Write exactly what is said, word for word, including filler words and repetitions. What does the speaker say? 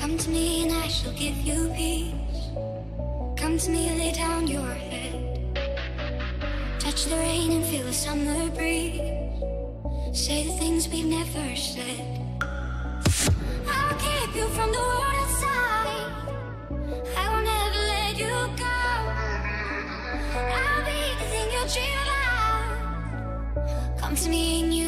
Come to me and I shall give you peace. Come to me, lay down your head. Touch the rain and feel the summer breeze. Say the things we've never said. I'll keep you from the world outside. I will never let you go. I'll be the thing you dream about. Come to me and you